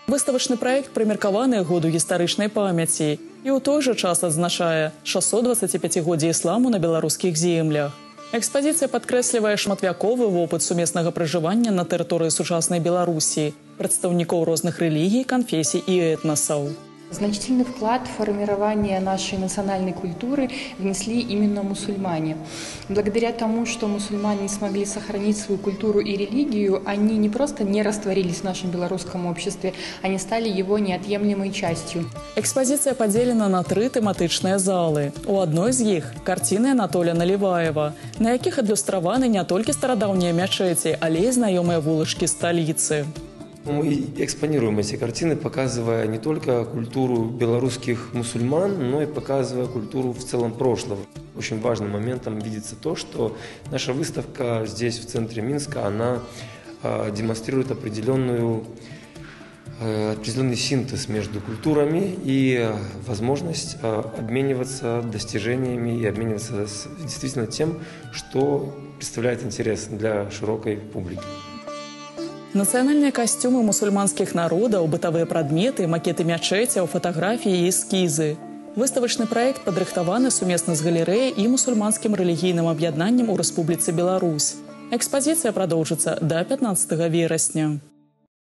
Выставачны праект прымеркаваны году гістарычнай памяці і ў той жа час адзначае 625годдзе ісламу на беларускіх землях. Экспазіцыя падкрэслівае шматвяковы вопыт сумеснага пражывання на тэрыторыі сучаснай Беларусі, прадстаўнікоў розных рэлігій, канфесій і этнасаў. Значительный вклад в формирование нашей национальной культуры внесли именно мусульмане. Благодаря тому, что мусульмане смогли сохранить свою культуру и религию, они не просто не растворились в нашем белорусском обществе, они стали его неотъемлемой частью. Экспозиция поделена на 3 тематичные залы. У одной из них – картины Анатолия Наливаева, на яких адлюстраваны не только стародавние мячети, але и знакомые вулочки столицы. Мы экспонируем эти картины, показывая не только культуру белорусских мусульман, но и показывая культуру в целом прошлого. Очень важным моментом видится то, что наша выставка здесь, в центре Минска, она демонстрирует определенный синтез между культурами и возможность обмениваться достижениями и обмениваться действительно тем, что представляет интерес для широкой публики. Нацыянальныя касцюмы мусульманскіх народаў, бытавыя прадметы, макеты мячэцяў, фатаграфіі і эскізы. Выставачны праект падрыхтаваны сумесна з галерэяй і мусульманскім рэлігійным аб'яднаннем у Рэспубліцы Беларусь. Экспазіцыя прадоўжыцца да 15 верасня.